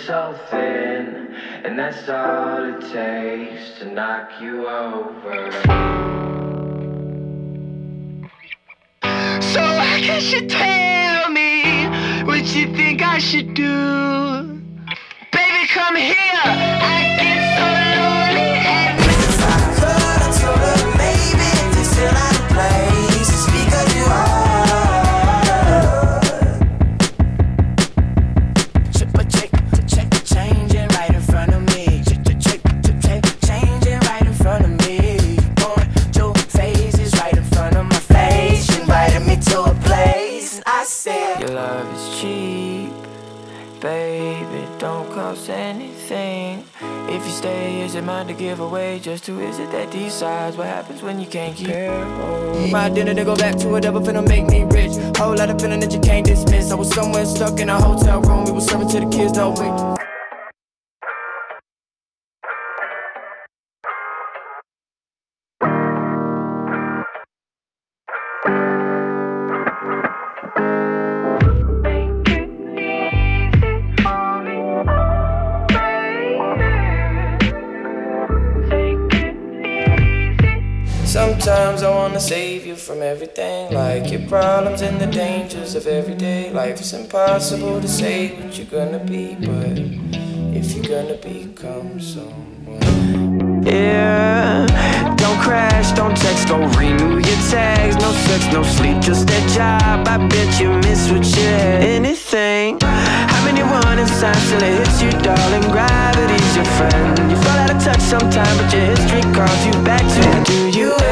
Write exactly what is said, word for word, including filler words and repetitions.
so thin, and that's all it takes to knock you over. So why can't you tell me what you think I should do? Baby, come here, I get so lonely at night. If I could, I told her, maybe if you're still out of place, it's because you are. Your love is cheap, baby, don't cost anything. If you stay, is it mine to give away? Just who is it that decides what happens when you can't keep it? My dinner to go back to whatever finna make me rich. Whole lot of feeling that you can't dismiss. I was somewhere stuck in a hotel room. We were serving to the kids, no wait. Sometimes I wanna save you from everything, like your problems and the dangers of everyday life. It's impossible to say what you're gonna be, but if you're gonna become someone. Yeah, don't crash, don't text, don't renew your tags. No sex, no sleep, just that job. I bet you miss what you had. Anything, how many warning signs till it hits you, darling? Gravity's your friend. You fall out of touch sometime, but your history calls you back to. Do you